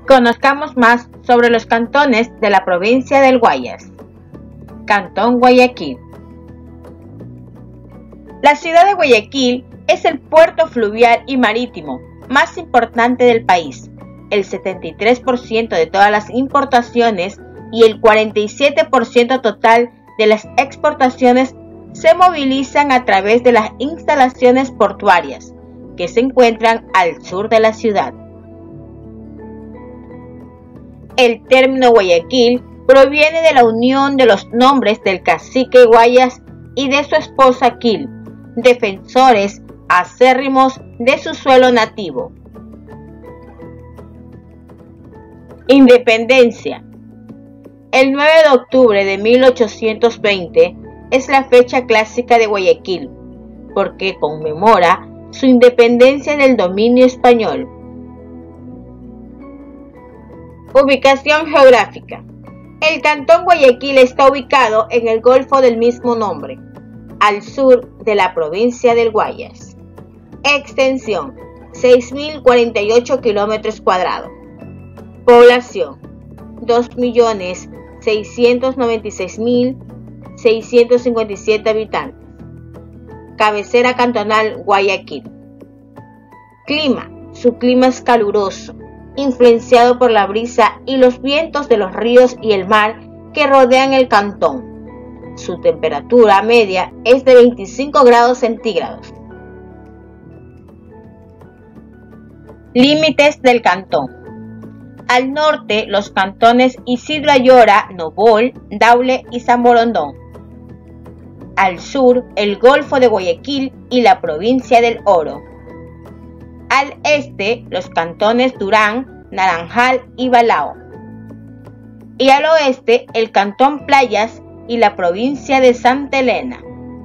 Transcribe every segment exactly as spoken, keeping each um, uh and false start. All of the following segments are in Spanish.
Conozcamos más sobre los cantones de la provincia del Guayas. Cantón Guayaquil. La ciudad de Guayaquil es el puerto fluvial y marítimo más importante del país. El setenta y tres por ciento de todas las importaciones y el cuarenta y siete por ciento total de las exportaciones se movilizan a través de las instalaciones portuarias que se encuentran al sur de la ciudad. El término Guayaquil proviene de la unión de los nombres del cacique Guayas y de su esposa Quil, defensores acérrimos de su suelo nativo. Independencia. El nueve de octubre de mil ochocientos veinte es la fecha clásica de Guayaquil, porque conmemora su independencia del dominio español. Ubicación geográfica. El cantón Guayaquil está ubicado en el golfo del mismo nombre, al sur de la provincia del Guayas. Extensión: seis mil cuarenta y ocho kilómetros cuadrados. Población: dos millones seiscientos noventa y seis mil seiscientos cincuenta y siete habitantes. Cabecera cantonal: Guayaquil. Clima: su clima es caluroso, influenciado por la brisa y los vientos de los ríos y el mar que rodean el cantón. Su temperatura media es de veinticinco grados centígrados. Límites del cantón. Al norte, los cantones Isidro Ayora, Nobol, Daule y San Borondón. Al sur, el Golfo de Guayaquil y la provincia del Oro. Al este, los cantones Durán, Naranjal y Balao. Y al oeste, el cantón Playas y la provincia de Santa Elena.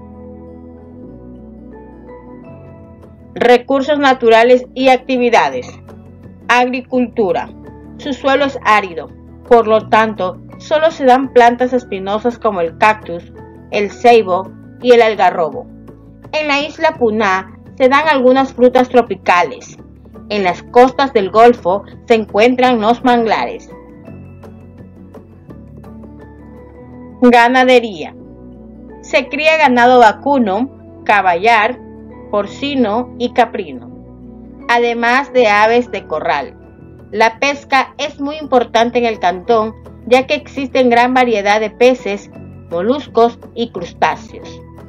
Recursos naturales y actividades. Agricultura. Su suelo es árido, por lo tanto, solo se dan plantas espinosas como el cactus, el ceibo y el algarrobo. En la isla Puná se dan algunas frutas tropicales. En las costas del Golfo se encuentran los manglares. Ganadería. Se cría ganado vacuno, caballar, porcino y caprino, además de aves de corral. La pesca es muy importante en el cantón, ya que existen gran variedad de peces, moluscos y crustáceos.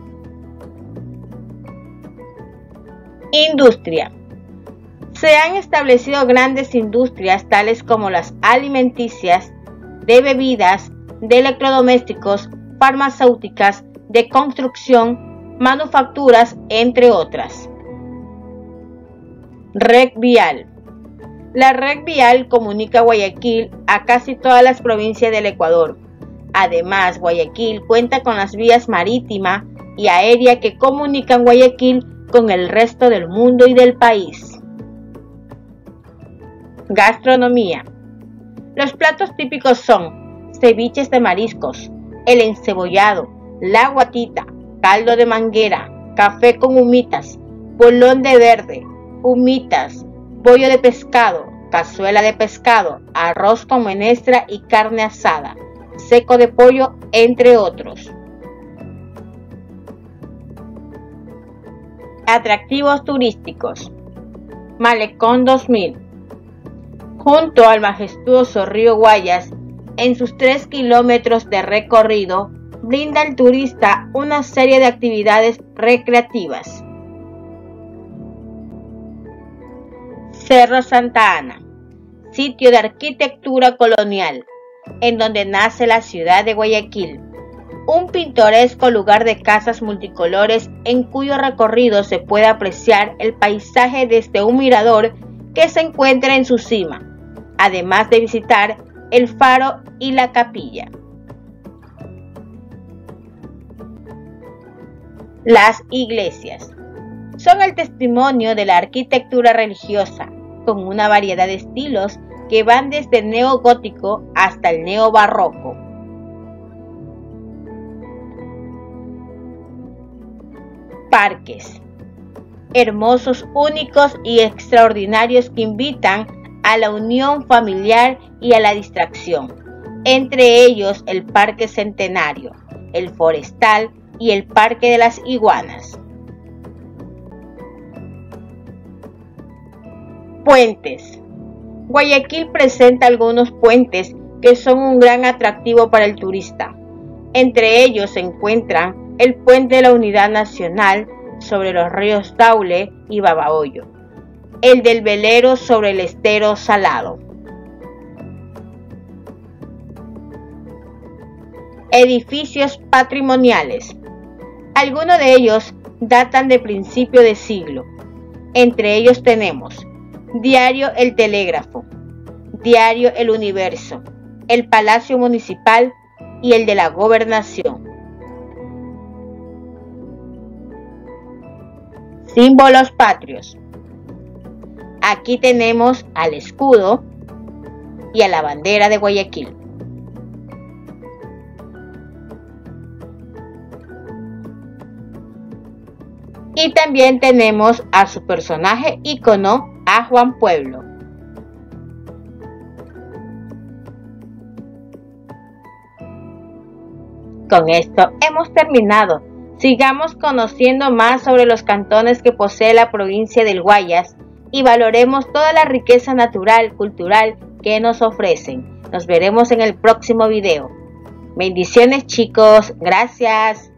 Industria. Se han establecido grandes industrias tales como las alimenticias, de bebidas, de electrodomésticos, farmacéuticas, de construcción, manufacturas, entre otras. Red vial. La red vial comunica Guayaquil a casi todas las provincias del Ecuador. Además, Guayaquil cuenta con las vías marítima y aérea que comunican Guayaquil con el resto del mundo y del país. Gastronomía. Los platos típicos son ceviches de mariscos, el encebollado, la guatita, caldo de manguera, café con humitas, bolón de verde, humitas, bollo de pescado, cazuela de pescado, arroz con menestra y carne asada, seco de pollo, entre otros. Atractivos turísticos. Malecón dos mil. Junto al majestuoso río Guayas, en sus tres kilómetros de recorrido, brinda al turista una serie de actividades recreativas. Cerro Santa Ana, sitio de arquitectura colonial, en donde nace la ciudad de Guayaquil, un pintoresco lugar de casas multicolores en cuyo recorrido se puede apreciar el paisaje desde un mirador que se encuentra en su cima, además de visitar el faro y la capilla. Las iglesias son el testimonio de la arquitectura religiosa, con una variedad de estilos que van desde el neogótico hasta el neobarroco. Parques. Hermosos, únicos y extraordinarios que invitan a la unión familiar y a la distracción, entre ellos el Parque Centenario, el Forestal y el Parque de las Iguanas. Puentes. Guayaquil presenta algunos puentes que son un gran atractivo para el turista. Entre ellos se encuentran el Puente de la Unidad Nacional sobre los ríos Daule y Babahoyo, el del Velero sobre el Estero Salado. Edificios patrimoniales. Algunos de ellos datan de principio de siglo. Entre ellos tenemos Diario El Telégrafo, Diario El Universo, el Palacio Municipal y el de la Gobernación. Símbolos patrios. Aquí tenemos al escudo y a la bandera de Guayaquil. Y también tenemos a su personaje ícono, a Juan Pueblo. Con esto hemos terminado. Sigamos conociendo más sobre los cantones que posee la provincia del Guayas y valoremos toda la riqueza natural, cultural que nos ofrecen. Nos veremos en el próximo video. Bendiciones, chicos. Gracias.